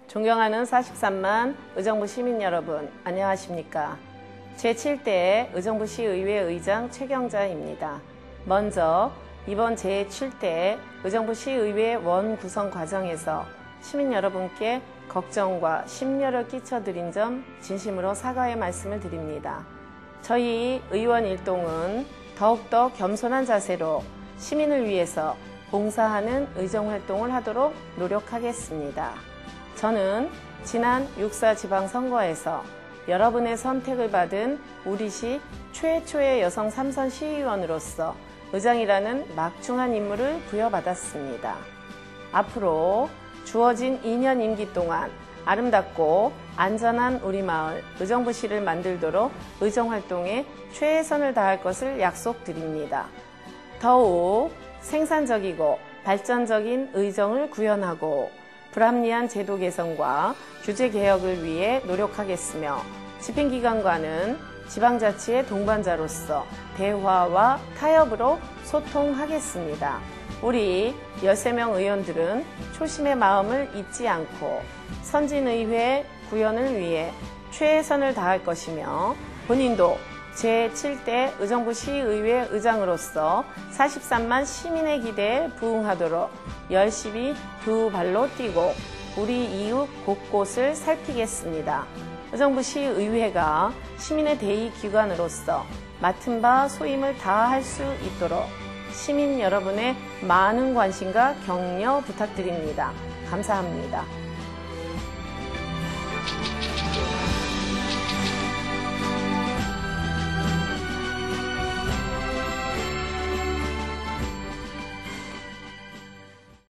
존경하는 43만 의정부 시민 여러분, 안녕하십니까? 제7대 의정부시의회 의장 최경자입니다. 먼저 이번 제7대 의정부시의회 원구성 과정에서 시민 여러분께 걱정과 심려를 끼쳐드린 점 진심으로 사과의 말씀을 드립니다. 저희 의원 일동은 더욱더 겸손한 자세로 시민을 위해서 봉사하는 의정활동을 하도록 노력하겠습니다. 저는 지난 6.4 지방선거에서 여러분의 선택을 받은 우리시 최초의 여성 3선 시의원으로서 의장이라는 막중한 임무를 부여받았습니다. 앞으로 주어진 2년 임기 동안 아름답고 안전한 우리 마을 의정부시를 만들도록 의정활동에 최선을 다할 것을 약속드립니다. 더욱 생산적이고 발전적인 의정을 구현하고 불합리한 제도 개선과 규제 개혁을 위해 노력하겠으며 집행기관과는 지방자치의 동반자로서 대화와 타협으로 소통하겠습니다. 우리 13명 의원들은 초심의 마음을 잊지 않고 선진의회 구현을 위해 최선을 다할 것이며 본인도 제7대 의정부시의회 의장으로서 43만 시민의 기대에 부응하도록 열심히 두 발로 뛰고 우리 이웃 곳곳을 살피겠습니다. 의정부시의회가 시민의 대의기관으로서 맡은 바 소임을 다할 수 있도록 시민 여러분의 많은 관심과 격려 부탁드립니다. 감사합니다.